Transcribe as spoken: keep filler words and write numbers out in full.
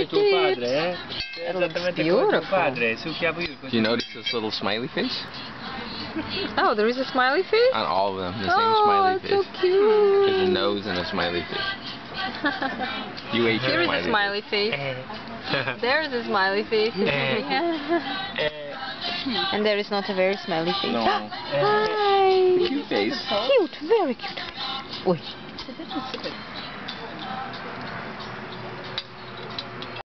tuo padre, eh? It looks Esattamente come tuo beautiful. padre, succhiavo io così. Do you notice this little smiley face? Oh, there is a smiley face? On all of them, the same Oh, smiley it's face. so cute. There's a nose and a smiley face. You ate Here your is a smiley smiley face. There's a smiley face. And there is not a very smiley face. No. Hi. Cute face. Cute, very cute face. Oi.